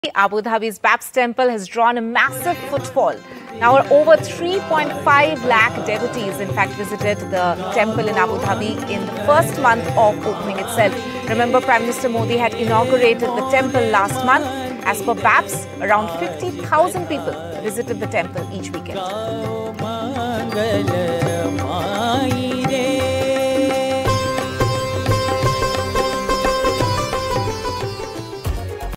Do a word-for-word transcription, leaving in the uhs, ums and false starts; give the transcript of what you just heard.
Abu Dhabi's B A P S temple has drawn a massive footfall. Now, over three point five lakh devotees, in fact, visited the temple in Abu Dhabi in the first month of opening itself. Remember, Prime Minister Modi had inaugurated the temple last month. As per B A P S, around fifty thousand people visited the temple each weekend.